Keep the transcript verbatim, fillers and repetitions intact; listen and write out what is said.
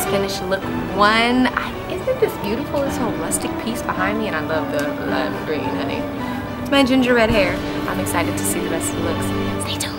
just finished look one. I, isn't this beautiful? This whole rustic piece behind me, and I love the lime green, honey. It's my ginger red hair. I'm excited to see the rest of the looks. Stay tuned.